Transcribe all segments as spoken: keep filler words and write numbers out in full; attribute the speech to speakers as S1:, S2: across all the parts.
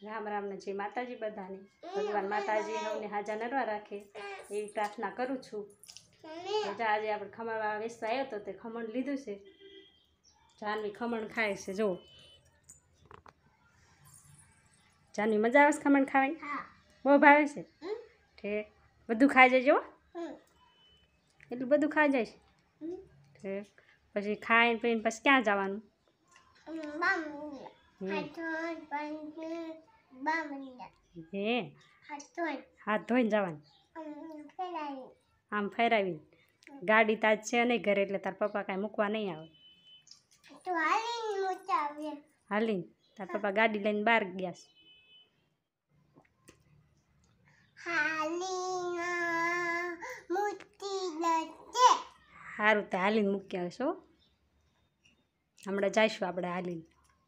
S1: રામ રામ ને જય માતાજી બધાને ભગવાન માતાજી સૌને હાજા નરવા રાખે એવી પ્રાર્થના કરું છું। આજે આપણે ખમણ વેચવા આવ્યો તો તે ખમણ લીધું છે। જાનવી ખમણ ખાય છે। જો જાનવી મજા આવે છે ખમણ ખાવાની? બહુ ભાવે છે? ઠીક બધું ખાઈ જાય? જો એટલું બધું ખાઈ જાય છે? ઠીક પછી ખાઈને પીને પછી ક્યાં જવાનું? હે હાથ ધોઈને જવાનું? આમ ફેરાવી ગાડી તાજ છે નહીં ઘરે એટલે તાર પપ્પા કાંઈ મૂકવા નહીં આવે? હાલીને તાર પપ્પા ગાડી લઈને બહાર ગયા છે। સારું તો હાલીને મૂકી આવશો। હમણાં જઈશું આપણે હાલીને।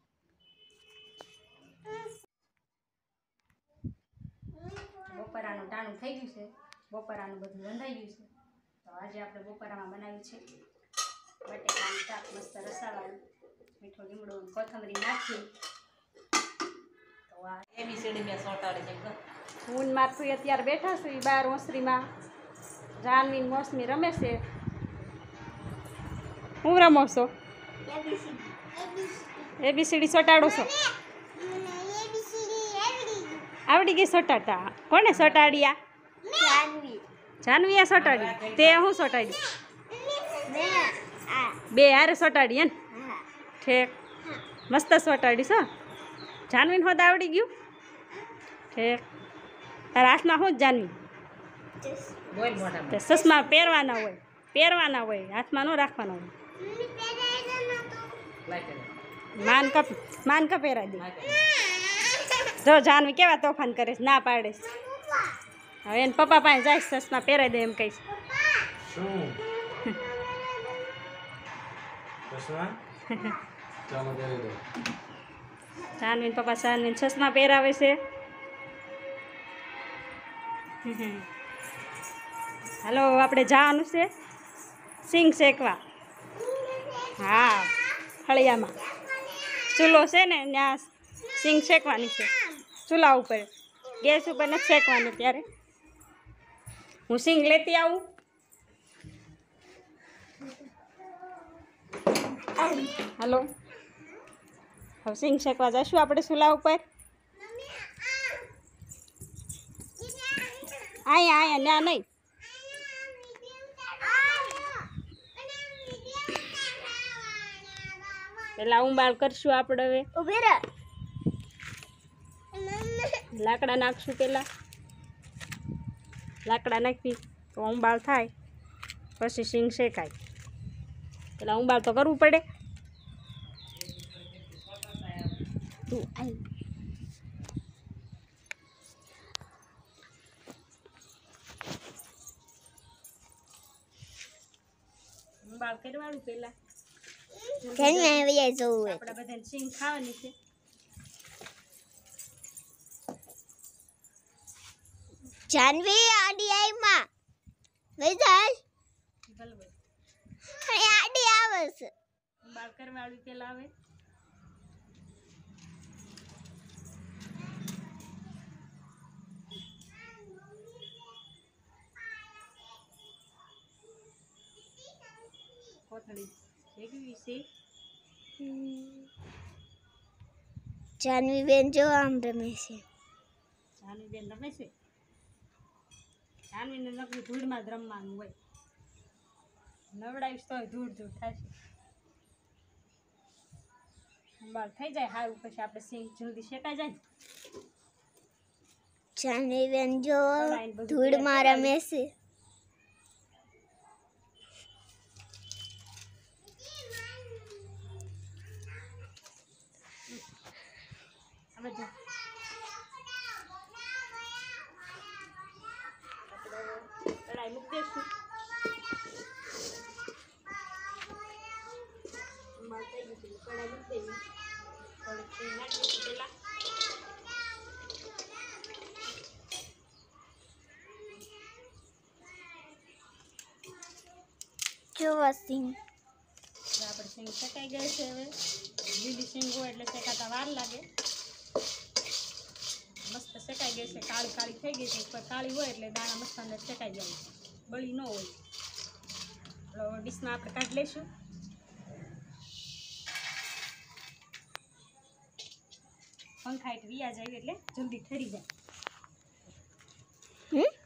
S1: બપોરાનું ટાણું થઈ ગયું છે। બપોરાનું બધું રંધાઈ ગયું છે। તો આજે આપણે બપોરામાં બનાવ્યું છે બટેકાનું શાક મસ્ત રસાવાળું, મીઠો લીમડો કોથમરી નાખી। તો આ એબીસીડી મેં સોટાડી છે। હું માથું અત્યારે બેઠા છું બાર ઓસરીમાં। જાનવી મોસમી રમે છે। હું રમો છો? એબીસીડી સોટાડો છો? આવડી ગઈ સોટાડતા? કોને સોટાડ્યા? જાનવી જાનવીએ સોટાડી? તે હું સોટાડી? બે હારે સોટાડી હે ને? ઠીક મસ્ત સોટાડી છો। જાનવીને હોદ આવડી ગયું? ઠીક તારા હાથમાં શું જાનવી? ચશ્મા પહેરવાના હોય પહેરવાના હોય હાથમાં ન રાખવાના હોય। માન કપ માન કપ પહેરાવી દે। જો જાનવી કેવા તોફાન કરે છે, ના પાડે છે। હવે એને પપ્પા પાસે જાય ચશ્મા પહેરાવી દે એમ કહીશ। જાનવી પપ્પા જાનવી ચશ્મા પહેરાવે છે। હાલો આપણે જવાનું છે સિંગ શેકવા। હા ફળિયામાં ચૂલો છે ને ત્યાં સિંગ શેકવાની છે। ચૂલા ઉપર ગેસ ઉપર નથી શેકવાની। ત્યારે હું સિંગ લેતી આવું। હાલો હવે સિંગ શેકવા જઈશું આપણે ચૂલા ઉપર। અહીંયા અહીંયા ના નહીં પેલા ઉંબાળ કરશું આપણે। હવે લાકડા નાખશું। પેલા લાકડા નાખી તો ઉંબાળ થાય પછી સિંગ શેકાય। પેલા ઉંબાળ તો કરવું પડે। ઉંબાળ કરવાનું પેલા આપણે બધાને સિંગ ખાવાની છે।
S2: જાનવી આડી આઈ માં વેજાલ
S1: ગલબે
S2: આડી આવે છે।
S1: બાળ કરવાળી પેલા આવે કોથળી ભેગવી છે।
S2: જાનવી બેન જો આમ રમે છે।
S1: જાનવી બેન રમે છે? જાનવીને નકરી ધૂળમાં જ રમવાનું હોય। નવડાવીશ તો ધૂળ ધૂળ થશે। બાળ થઈ જાય સારું પછી આપણે સિંગ જલ્દી શેકાઈ જાય।
S2: જાનવી બેન જો ધૂળમાં રમે છે।
S1: હવે જો કઢાઈ મૂકી દઈશું। કઢાઈ મૂકી દેવી થોડીક નાખી પેલા
S2: જો સિંગ
S1: આપણે સિંગ શેકાઈ ગઈ છે। હવે લીલી સિંગ હોય એટલે શેકાતા વાર લાગે। લાગે છે, કાળી કાળી થઈ ગઈ છે, ઉપર કાળી હોય એટલે દાણા મસ્ત અંદર ચકાઈ જાય, બળી ન હોય. એટલે ડીશમાં આપણે કાઢી લઈશું. પંખા હેઠ વ્યાજ આવી એટલે જલ્દી ઠરી જાય.
S2: હમ